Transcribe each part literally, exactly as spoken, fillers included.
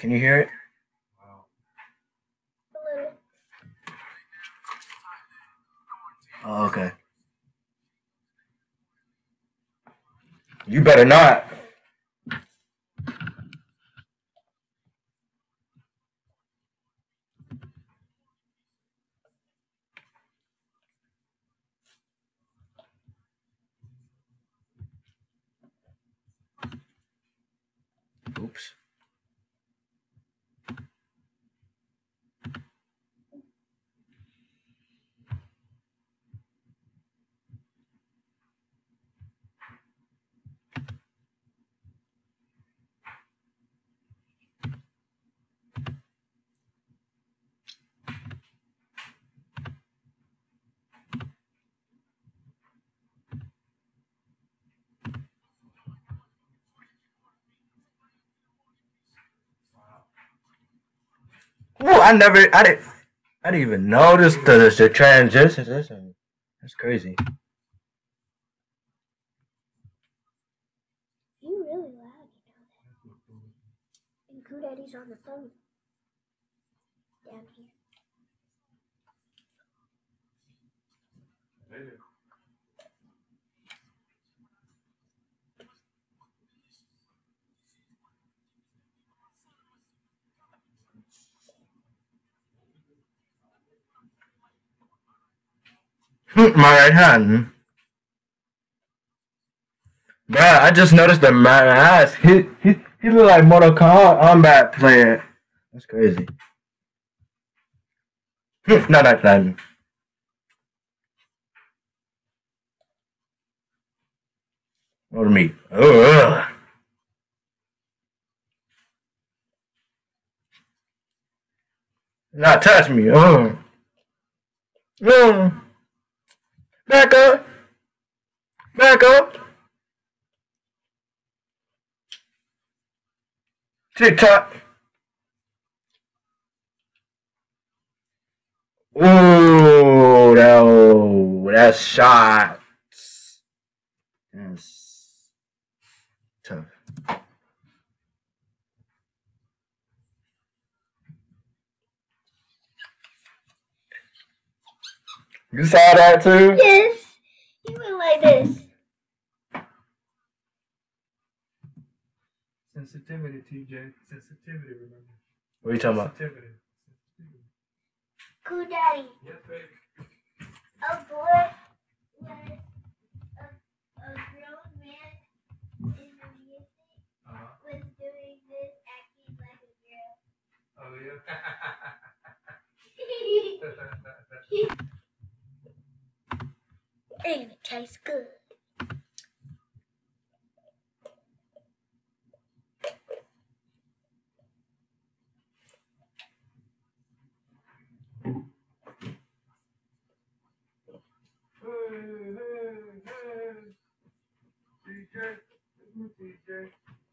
Can you hear it? A little. Oh, okay. You better not. Oops. Ooh, I never, I didn't, I didn't even notice the the transitions. That's, that's crazy. You really loud, you know that. And Cool Daddy's on the phone. Down here. My right hand. Bruh, I just noticed that my eyes. He he he look like Mortal Kombat player. That's crazy. No, not that. What me? Ugh. Not touch me. Ugh. Ugh. Back up. Back up. TikTok. Ooh, that, oh, that's shot. That's tough. You saw that too? Yes. He went like this. Sensitivity, T J. Sensitivity, remember. What are you talking about? Sensitivity. Cool Daddy. Yes, baby. A boy with a, a grown man in the music Uh-huh. was doing this, acting like a girl. Oh, yeah? And it tastes good. Hey, hey, hey. T J. It's me, T J.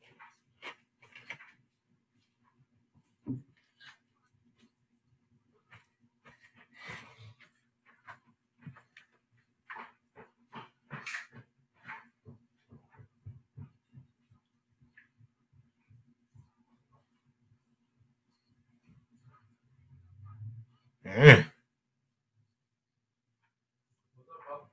Mm. What's up, bro?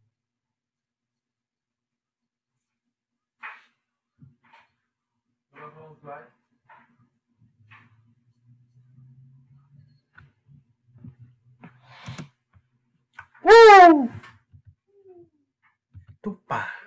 What up, home flight? Woo! Tupa.